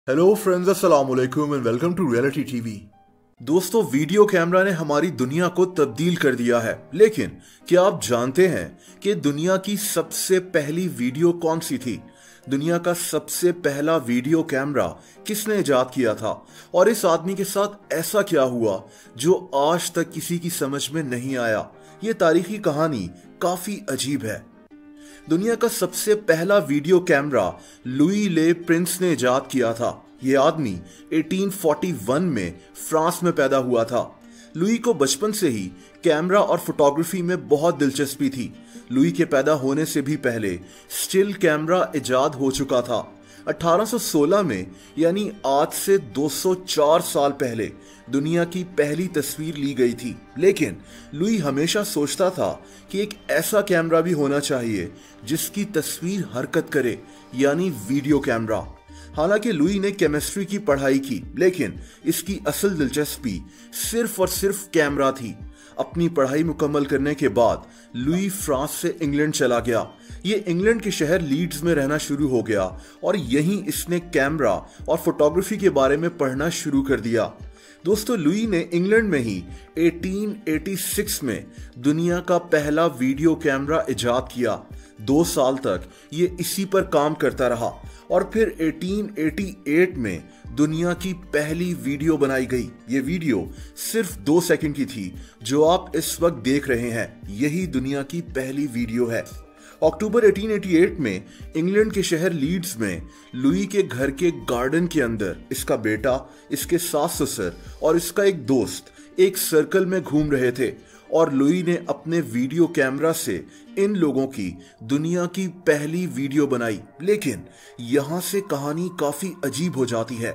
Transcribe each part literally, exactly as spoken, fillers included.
Hello friends, अस्सलाम वालेकुम and welcome to reality TV. दोस्तों, वीडियो कैमरा ने हमारी दुनिया को तब्दील कर दिया है, लेकिन क्या आप जानते हैं कि दुनिया की सबसे पहली वीडियो कौन सी थी? दुनिया का सबसे पहला वीडियो कैमरा किसने इजाद किया था और इस आदमी के साथ ऐसा क्या हुआ जो आज तक किसी की समझ में नहीं आया? ये तारीखी कहानी काफी अजीब है। दुनिया का सबसे पहला video camera Louis Le Prince ने इजाद किया था। यह आदमी अठारह सौ इकतालीस में फ्रांस में पैदा हुआ था। लुई को बचपन से ही कैमरा और फोटोग्राफी में बहुत दिलचस्पी थी। लुई के पैदा होने से भी पहले स्टिल कैमरा इजाद हो चुका था। अठारह सौ सोलह में, यानी आज से दो सौ चार साल पहले, दुनिया की पहली तस्वीर ली गई थी। लेकिन लुई हमेशा सोचता था कि एक ऐसा कैमरा भी होना चाहिए जिसकी तस्वीर हरकत करे, यानी वीडियो कैमरा। हालांकि लुई ने केमिस्ट्री की पढ़ाई की, लेकिन इसकी असल दिलचस्पी सिर्फ और सिर्फ कैमरा थी। अपनी पढ़ाई मुकम्मल करने के बाद लुई फ्रांस से इंग्लैंड चला गया। ये इंग्लैंड के शहर लीड्स में रहना शुरू हो गया और यहीं इसने कैमरा और फोटोग्राफी के बारे में पढ़ना शुरू कर दिया। दोस्तों, लुई ने इंग्लैंड में ही अठारह सौ छियासी में दुनिया का पहला वीडियो कैमरा इजाद किया। दो साल तक ये इसी पर काम करता रहा और फिर अठारह सौ अठासी में दुनिया की पहली वीडियो बनाई गई। ये वीडियो सिर्फ दो सेकंड की थी, जो आप इस वक्त देख रहे हैं। यही दुनिया की पहली वीडियो है। अक्टूबर अठारह सौ अठासी में इंग्लैंड के शहर लीड्स में लुई के घर के गार्डन के अंदर इसका बेटा, इसके सास ससुर और इसका एक दोस्त एक सर्कल में घूम रहे थे और लुई ने अपने वीडियो कैमरा से इन लोगों की दुनिया की पहली वीडियो बनाई। लेकिन यहां से कहानी काफी अजीब हो जाती है।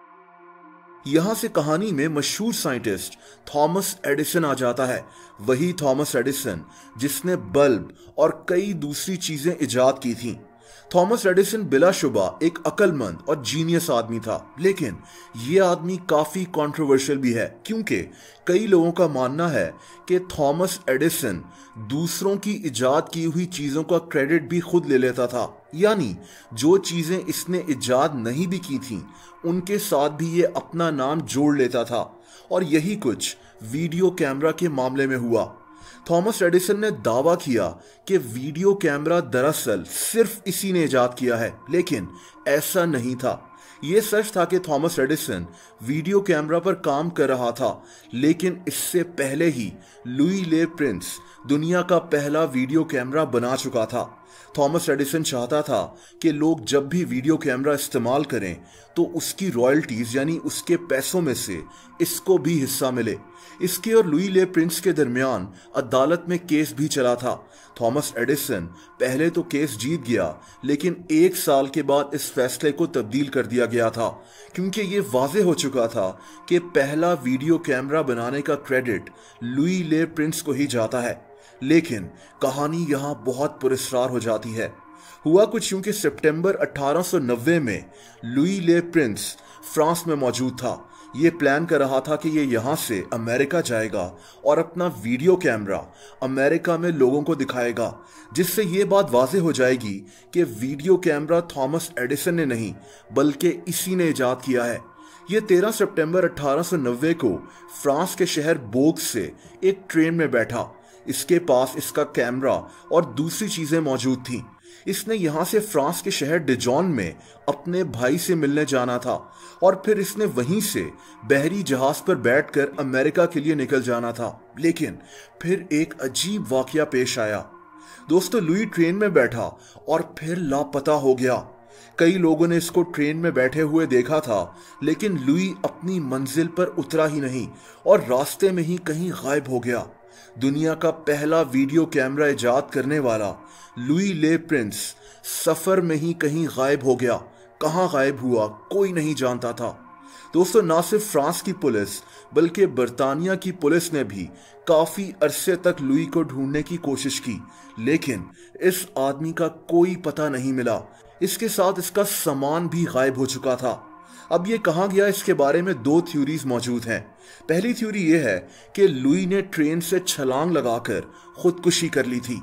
यहां से कहानी में मशहूर साइंटिस्ट थॉमस एडिसन आ जाता है। वही थॉमस एडिसन जिसने बल्ब और कई दूसरी चीजें इजाद की थीं। थॉमस एडिसन बिलाशुबा एक अक्लमंद और जीनियस आदमी था, लेकिन यह आदमी काफी कंट्रोवर्शियल भी है, क्योंकि कई लोगों का मानना है कि थॉमस एडिसन दूसरों की इजाद की हुई चीजों का क्रेडिट भी खुद ले लेता था। यानी जो चीजें इसने इजाद नहीं भी की थीं, उनके साथ भी ये अपना नाम जोड़ लेता था। और यही कुछ वीडियो कैमरा के मामले में हुआ। थॉमस एडिसन ने दावा किया कि वीडियो कैमरा दरअसल सिर्फ इसी ने इजाद किया है, लेकिन ऐसा नहीं था। यह सच था कि थॉमस एडिसन वीडियो कैमरा पर काम कर रहा था, लेकिन इससे पहले ही लुई ले प्रिंस दुनिया का पहला वीडियो कैमरा बना चुका था। थॉमस एडिसन चाहता था कि लोग जब भी वीडियो कैमरा इस्तेमाल करें तो उसकी रॉयल्टीज, यानी उसके पैसों में से इसको भी हिस्सा मिले। इसके और लुई ले प्रिंस के दरमियान अदालत में केस भी चला था। थॉमस एडिसन पहले तो केस जीत गया, लेकिन एक साल के बाद इस फैसले को तब्दील कर दिया गया था, क्योंकि ये वाज़ेह हो चुका था कि पहला वीडियो कैमरा बनाने का क्रेडिट लुई ले प्रिंस को ही जाता है। लेकिन कहानी यहां बहुत पुरस्कार हो जाती है। हुआ कुछ यूं कि सितंबर अठारह सौ नब्बे में लुई ले प्रिंस फ्रांस में मौजूद था। ये प्लान कर रहा था कि ये यहां से अमेरिका जाएगा और अपना वीडियो कैमरा अमेरिका में लोगों को दिखाएगा, जिससे ये बात वाज़ेह हो जाएगी कि वीडियो कैमरा थॉमस एडिसन ने नहीं, बल्कि इसी ने इजाद किया है। ये तेरह सितंबर अठारह सौ नब्बे को फ्रांस के शहर बोग से एक ट्रेन में बैठा। इसके पास इसका कैमरा और दूसरी चीजें मौजूद थीं। इसने यहां से फ्रांस के शहर डिजॉन में अपने भाई से मिलने जाना था और फिर इसने वहीं से बहरी जहाज पर बैठकर अमेरिका के लिए निकल जाना था। लेकिन फिर एक अजीब वाकया पेश आया। दोस्तों, लुई ट्रेन में बैठा और फिर लापता हो गया। कई लोगों ने इसको ट्रेन में बैठे हुए देखा था, लेकिन लुई अपनी मंजिल पर उतरा ही नहीं और रास्ते में ही कहीं गायब हो गया। दुनिया का पहला वीडियो कैमरा इजाद करने वाला लुई ले प्रिंस सफर में ही कहीं गायब हो गया। कहां गायब हुआ कोई नहीं जानता था। दोस्तों, ना सिर्फ फ्रांस की पुलिस बल्कि बर्तानिया की पुलिस ने भी काफी अरसे तक लुई को ढूंढने की कोशिश की, लेकिन इस आदमी का कोई पता नहीं मिला। इसके साथ इसका सामान भी गायब हो चुका था। अब ये कहाँ गया, इसके बारे में दो थ्योरीज मौजूद हैं। पहली थ्योरी ये है कि लुई ने ट्रेन से छलांग लगाकर खुदकुशी कर ली थी।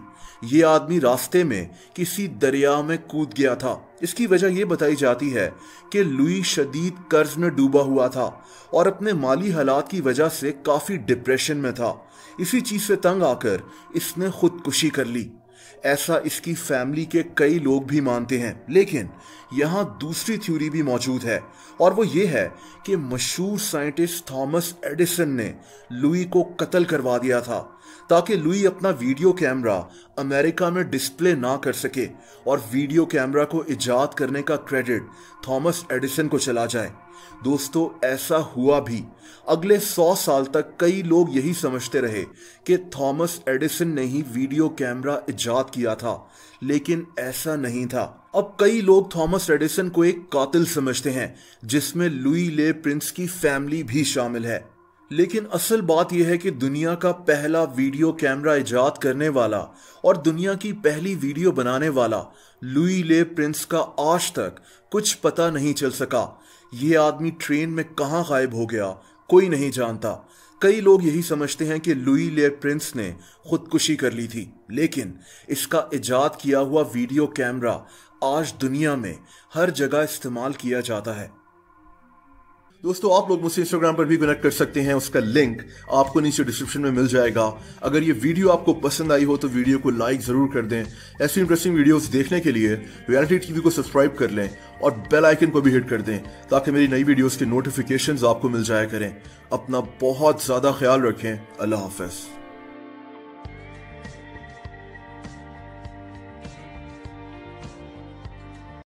ये आदमी रास्ते में किसी दरिया में कूद गया था। इसकी वजह यह बताई जाती है कि लुई शदीद कर्ज में डूबा हुआ था और अपने माली हालात की वजह से काफी डिप्रेशन में था। इसी चीज से तंग आकर इसने खुदकुशी कर ली। ऐसा इसकी फैमिली के कई लोग भी मानते हैं, लेकिन यहाँ दूसरी थ्योरी भी मौजूद है और वो ये है कि मशहूर साइंटिस्ट थॉमस एडिसन ने लुई को कत्ल करवा दिया था ताकि लुई अपना वीडियो कैमरा अमेरिका में डिस्प्ले ना कर सके और वीडियो कैमरा को इजाद करने का क्रेडिट थॉमस एडिसन को चला जाए। दोस्तों, ऐसा हुआ भी। अगले सौ साल तक कई लोग यही समझते रहे कि थॉमस एडिसन ने ही वीडियो कैमरा इजाद किया था, लेकिन ऐसा नहीं था। अब कई लोग थॉमस एडिसन को एक कातिल समझते हैं, जिसमें लुई ले प्रिंस की फैमिली भी शामिल है। लेकिन असल बात यह है कि दुनिया का पहला वीडियो कैमरा इजाद करने वाला और दुनिया की पहली वीडियो बनाने वाला लुई ले प्रिंस का आज तक कुछ पता नहीं चल सका। ये आदमी ट्रेन में कहाँ गायब हो गया, कोई नहीं जानता। कई लोग यही समझते हैं कि लुई ले प्रिंस ने खुदकुशी कर ली थी, लेकिन इसका इजाद किया हुआ वीडियो कैमरा आज दुनिया में हर जगह इस्तेमाल किया जाता है। दोस्तों, आप लोग मुझसे इंस्टाग्राम पर भी कनेक्ट कर सकते हैं, उसका लिंक आपको नीचे डिस्क्रिप्शन में मिल जाएगा। अगर ये वीडियो आपको पसंद आई हो तो वीडियो को लाइक जरूर कर दें। ऐसी इंटरेस्टिंग वीडियोस देखने के लिए रियलिटी टीवी को सब्सक्राइब कर लें और बेल आइकन को भी हिट कर दें ताकि मेरी नई वीडियोस के नोटिफिकेशंस आपको मिल जाया करें। अपना बहुत ज्यादा ख्याल रखें। अल्लाह हाफिज।